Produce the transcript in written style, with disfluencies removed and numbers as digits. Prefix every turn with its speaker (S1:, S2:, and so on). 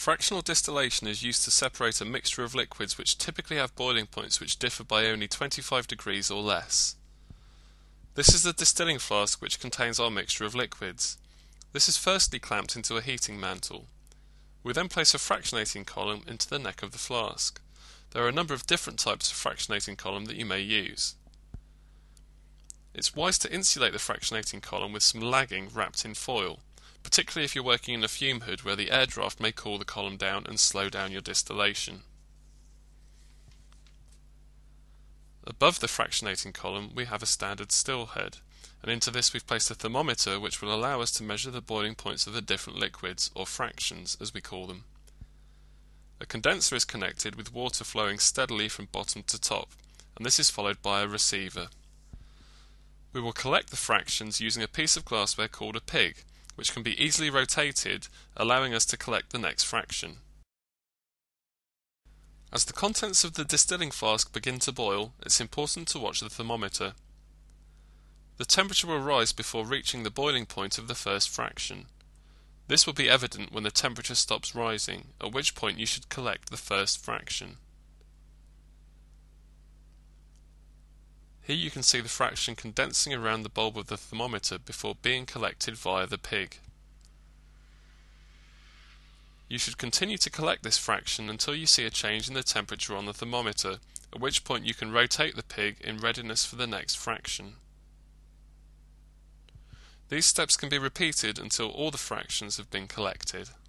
S1: Fractional distillation is used to separate a mixture of liquids which typically have boiling points which differ by only 25 degrees or less. This is the distilling flask which contains our mixture of liquids. This is firstly clamped into a heating mantle. We then place a fractionating column into the neck of the flask. There are a number of different types of fractionating column that you may use. It's wise to insulate the fractionating column with some lagging wrapped in foil, particularly if you're working in a fume hood where the air draft may cool the column down and slow down your distillation. Above the fractionating column we have a standard still head, and into this we've placed a thermometer which will allow us to measure the boiling points of the different liquids, or fractions as we call them. A condenser is connected with water flowing steadily from bottom to top, and this is followed by a receiver. We will collect the fractions using a piece of glassware called a pig, which can be easily rotated, allowing us to collect the next fraction. As the contents of the distilling flask begin to boil, it's important to watch the thermometer. The temperature will rise before reaching the boiling point of the first fraction. This will be evident when the temperature stops rising, at which point you should collect the first fraction. Here you can see the fraction condensing around the bulb of the thermometer before being collected via the pig. You should continue to collect this fraction until you see a change in the temperature on the thermometer, at which point you can rotate the pig in readiness for the next fraction. These steps can be repeated until all the fractions have been collected.